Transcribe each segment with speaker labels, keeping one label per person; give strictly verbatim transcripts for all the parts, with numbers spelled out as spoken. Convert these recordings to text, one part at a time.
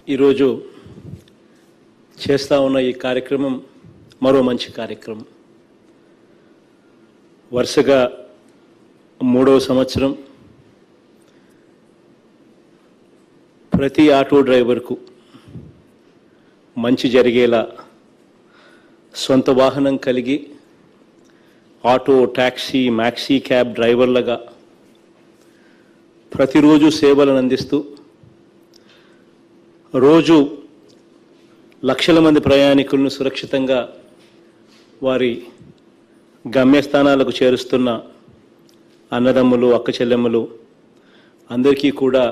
Speaker 1: ఈరోజు చేస్తూ ఉన్న ఈ కార్యక్రమం మరో మంచి కార్యక్రమం. వరుసగా మూడవ సంవత్సరం ప్రతి ఆటో డ్రైవర్కు మంచి జరిగేలా సొంత వాహనం కలిగి ఆటో, ట్యాక్సీ, మ్యాక్సీ క్యాబ్ డ్రైవర్లుగా ప్రతిరోజు సేవలను అందిస్తూ రోజు లక్షల మంది ప్రయాణికులను సురక్షితంగా వారి గమ్యస్థానాలకు చేరుస్తున్న అన్నదమ్ములు, అక్క చెల్లెమ్మలు అందరికీ కూడా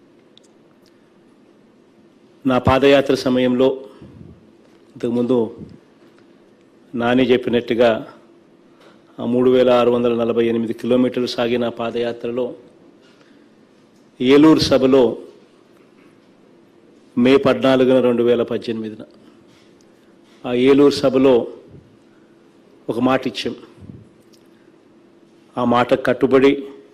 Speaker 1: నా పాదయాత్ర సమయంలో ఇంతకుముందు నాని చెప్పినట్టుగా మూడు వేల ఆరు వందల నలభై ఎనిమిది కిలోమీటర్లు సాగిన పాదయాత్రలో ఏలూరు సభలో మే పద్నాలుగున రెండు వేల పద్దెనిమిదిన ఆ ఏలూరు సభలో ఒక మాట ఇచ్చాం. ఆ మాట కట్టుబడి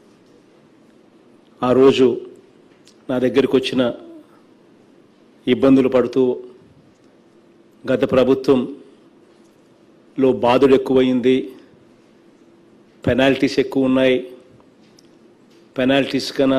Speaker 1: ఆ రోజు నా దగ్గరికి వచ్చిన ఇబ్బందులు పడుతూ గత ప్రభుత్వంలో బాధలు ఎక్కువైంది, పెనాల్టీస్ ఎక్కువ ఉన్నాయి, పెనాల్టీస్ కన్నా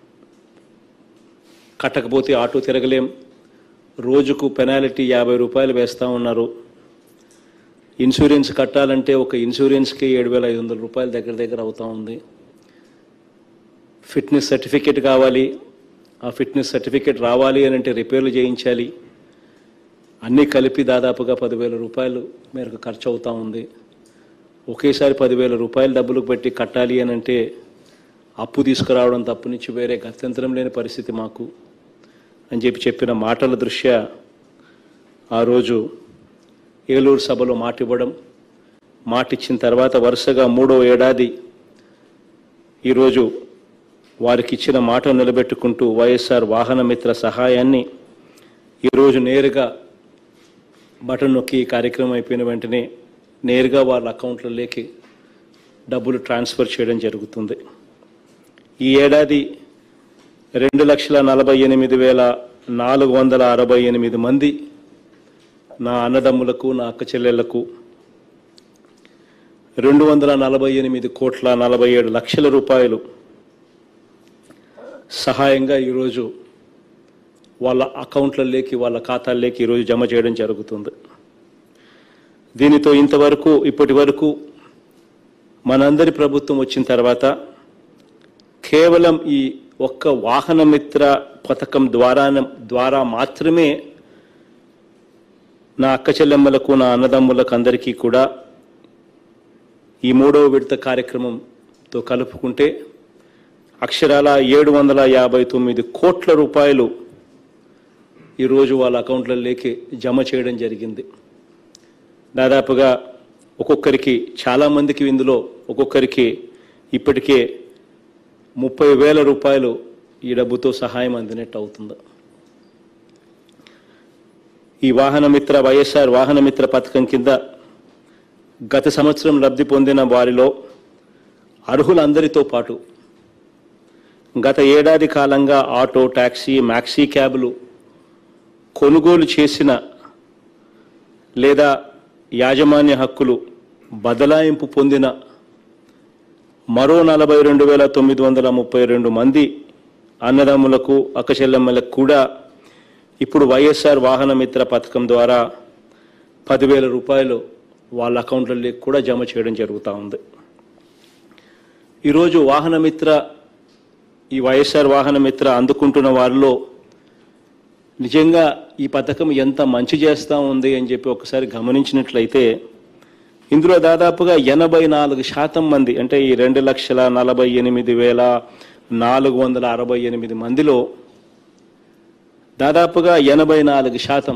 Speaker 1: కట్టకపోతే ఆటో తిరగలేం, రోజుకు పెనాల్టీ యాభై రూపాయలు వేస్తూ ఉన్నారు, ఇన్సూరెన్స్ కట్టాలంటే ఒక ఇన్సూరెన్స్కి ఏడు వేల ఐదు వందల రూపాయలు దగ్గర దగ్గర అవుతూ ఉంది, ఫిట్నెస్ సర్టిఫికేట్ కావాలి, ఆ ఫిట్నెస్ సర్టిఫికేట్ రావాలి అని అంటే రిపేర్లు చేయించాలి, అన్నీ కలిపి దాదాపుగా పదివేల రూపాయలు మేరకు ఖర్చు అవుతూ ఉంది. ఒకేసారి పదివేల రూపాయలు డబ్బులు పెట్టి కట్టాలి అని అంటే అప్పు తీసుకురావడం తప్పు నుంచి వేరే గత్యంతరం లేని పరిస్థితి మాకు అని చెప్పి చెప్పిన మాటల దృష్ట్యా ఆ రోజు ఏలూరు సభలో మాట ఇవ్వడం, మాట ఇచ్చిన తర్వాత వరుసగా మూడో ఏడాది ఈరోజు వారికి ఇచ్చిన మాట నిలబెట్టుకుంటూ వైఎస్ఆర్ వాహన మిత్ర సహాయాన్ని ఈరోజు నేరుగా బటన్ నొక్కి ఈ కార్యక్రమం అయిపోయిన వెంటనే నేరుగా వాళ్ళ అకౌంట్లలోకి డబ్బులు ట్రాన్స్ఫర్ చేయడం జరుగుతుంది. ఈ ఏడాది రెండు లక్షల నలభై ఎనిమిది వేల నాలుగు వందల అరవై ఎనిమిది మంది నా అన్నదమ్ములకు, నా అక్క చెల్లెళ్లకు రెండు వందల నలభై ఎనిమిది కోట్ల నలభై ఏడు లక్షల రూపాయలు సహాయంగా ఈరోజు వాళ్ళ అకౌంట్లలోకి, వాళ్ళ ఖాతాల్లోకి ఈరోజు జమ చేయడం జరుగుతుంది. దీనితో ఇంతవరకు ఇప్పటి వరకు మనందరి ప్రభుత్వం వచ్చిన తర్వాత కేవలం ఈ ఒక్క వాహన మిత్ర పథకం ద్వారా ద్వారా మాత్రమే నా అక్క చెల్లెమ్మలకు, నా అన్నదమ్ములకు అందరికీ కూడా ఈ మూడవ విడత కార్యక్రమంతో కలుపుకుంటే అక్షరాల ఏడు వందల యాభై తొమ్మిది కోట్ల రూపాయలు ఈరోజు వాళ్ళ అకౌంట్లలోకి జమ చేయడం జరిగింది. దాదాపుగా ఒక్కొక్కరికి, చాలామందికి ఇందులో ఒక్కొక్కరికి ఇప్పటికే ముప్పై వేల రూపాయలు ఈ డబ్బుతో సహాయం అందినట్టు అవుతుంది. ఈ వాహన మిత్ర వైఎస్ఆర్ వాహన మిత్ర పథకం కింద గత సంవత్సరం లబ్ధి పొందిన వారిలో అర్హులందరితో పాటు గత ఏడాది కాలంగా ఆటో, ట్యాక్సీ, మ్యాక్సీ క్యాబ్లు కొనుగోలు చేసిన లేదా యాజమాన్య హక్కులు బదలాయింపు పొందిన మరో నలభై రెండు వేల తొమ్మిది వందల ముప్పై రెండు మంది అన్నదమ్ములకు, అక్క చెల్లెమ్మలకు కూడా ఇప్పుడు వైఎస్ఆర్ వాహన మిత్ర పథకం ద్వారా పదివేల రూపాయలు వాళ్ళ అకౌంట్లలో కూడా జమ చేయడం జరుగుతూ ఉంది. ఈరోజు వాహన మిత్ర, ఈ వైఎస్ఆర్ వాహన మిత్ర అందుకుంటున్న వారిలో నిజంగా ఈ పథకం ఎంత మంచి చేస్తూ ఉంది అని చెప్పి ఒకసారి గమనించినట్లయితే ఇందులో దాదాపుగా ఎనభై నాలుగు శాతం మంది, అంటే ఈ రెండు లక్షల నలభై ఎనిమిది వేల నాలుగు వందల అరవై ఎనిమిది మందిలో దాదాపుగా ఎనభై నాలుగు శాతం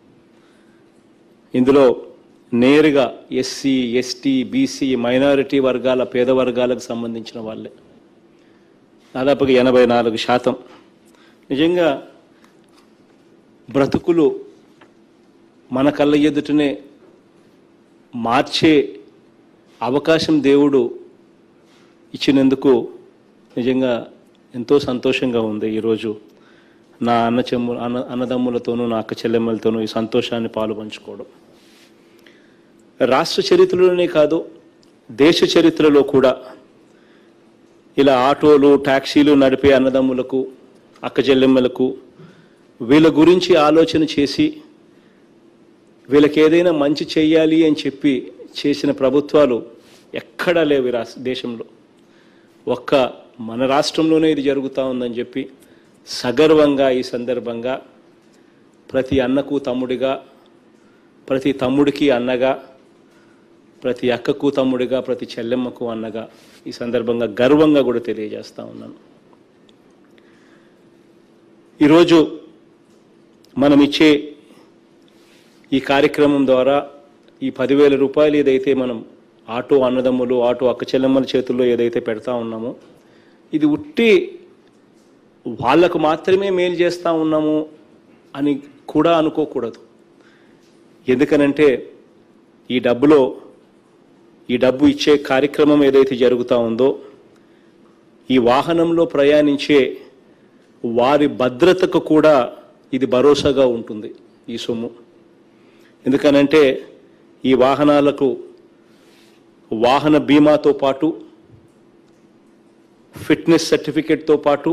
Speaker 1: ఇందులో నేరుగా ఎస్సీ, ఎస్టీ, బీసీ, మైనారిటీ వర్గాల, పేద వర్గాలకు సంబంధించిన వాళ్ళే. దాదాపుగా ఎనభై నాలుగు శాతం నిజంగా బ్రతుకులు మన కళ్ళ ఎదుటనే మార్చే అవకాశం దేవుడు ఇచ్చినందుకు నిజంగా ఎంతో సంతోషంగా ఉంది. ఈరోజు నా అన్న చెమ్ము అన్న అన్నదమ్ములతోనూ నా అక్క చెల్లెమ్మలతోనూ ఈ సంతోషాన్ని పాలు పంచుకోవడం. రాష్ట్ర చరిత్రలోనే కాదు, దేశ చరిత్రలో కూడా ఇలా ఆటోలు ట్యాక్సీలు నడిపే అన్నదమ్ములకు అక్క చెల్లెమ్మలకు వీళ్ళ గురించి ఆలోచన చేసి వీళ్ళకి ఏదైనా మంచి చేయాలి అని చెప్పి చేసిన ప్రభుత్వాలు ఎక్కడా లేవు ఈ రాష్ట్ర దేశంలో. ఒక్క మన రాష్ట్రంలోనే ఇది జరుగుతూ ఉందని చెప్పి సగర్వంగా ఈ సందర్భంగా ప్రతి అన్నకు తమ్ముడిగా, ప్రతి తమ్ముడికి అన్నగా, ప్రతి అక్కకు తమ్ముడిగా, ప్రతి చెల్లెమ్మకు అన్నగా ఈ సందర్భంగా గర్వంగా కూడా తెలియజేస్తూ ఉన్నాను. ఈరోజు మనం ఇచ్చే ఈ కార్యక్రమం ద్వారా ఈ పదివేల రూపాయలు ఏదైతే మనం ఆటో అన్నదమ్ములు ఆటో అక్క చెల్లెమ్మల చేతుల్లో ఏదైతే పెడతా ఉన్నామో ఇది ఉట్టి వాళ్లకు మాత్రమే మేలు చేస్తూ ఉన్నాము అని కూడా అనుకోకూడదు. ఎందుకనంటే ఈ డబ్బులో ఈ డబ్బు ఇచ్చే కార్యక్రమం ఏదైతే జరుగుతూ ఉందో ఈ వాహనంలో ప్రయాణించే వారి భద్రతకు కూడా ఇది భరోసాగా ఉంటుంది ఈ సొమ్ము. ఎందుకనంటే ఈ వాహనాలకు వాహన బీమాతో పాటు ఫిట్నెస్ సర్టిఫికెట్తో పాటు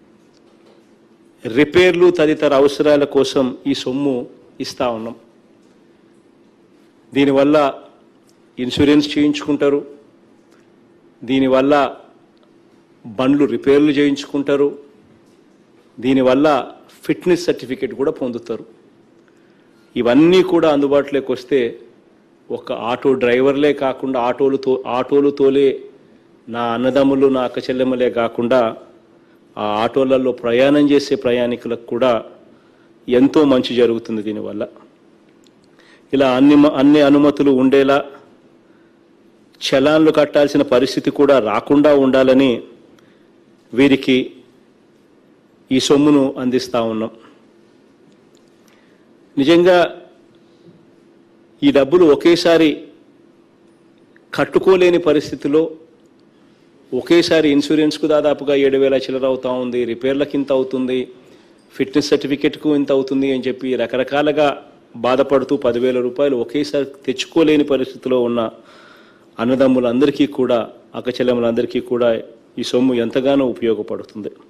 Speaker 1: రిపేర్లు తదితర అవసరాల కోసం ఈ సొమ్ము ఇస్తూ ఉన్నాం. దీనివల్ల ఇన్సూరెన్స్ చేయించుకుంటారు, దీనివల్ల బండ్లు రిపేర్లు చేయించుకుంటారు, దీనివల్ల ఫిట్నెస్ సర్టిఫికెట్ కూడా పొందుతారు. ఇవన్నీ కూడా అందుబాటులోకి వస్తే ఒక ఆటో డ్రైవర్లే కాకుండా ఆటోలు తో ఆటోలు తోలే నా అన్నదమ్ములు నా అక్క చెల్లెమ్మలే కాకుండా ఆ ఆటోలలో ప్రయాణం చేసే ప్రయాణికులకు కూడా ఎంతో మంచి జరుగుతుంది దీనివల్ల. ఇలా అన్ని అన్ని అనుమతులు ఉండేలా చలాన్లు కట్టాల్సిన పరిస్థితి కూడా రాకుండా ఉండాలని వీరికి ఈ సొమ్మును అందిస్తూ ఉన్నాం. నిజంగా ఈ డబ్బులు ఒకేసారి కట్టుకోలేని పరిస్థితిలో ఒకేసారి ఇన్సూరెన్స్కు దాదాపుగా ఏడు వేల చిల్లర అవుతూ ఉంది, రిపేర్లకు ఇంత అవుతుంది, ఫిట్నెస్ సర్టిఫికెట్కు ఇంత అవుతుంది అని చెప్పి రకరకాలుగా బాధపడుతూ పదివేల రూపాయలు ఒకేసారి తెచ్చుకోలేని పరిస్థితిలో ఉన్న అన్నదమ్ములందరికీ కూడా అక్క చెల్లెమ్మలందరికీ కూడా ఈ సొమ్ము ఎంతగానో ఉపయోగపడుతుంది.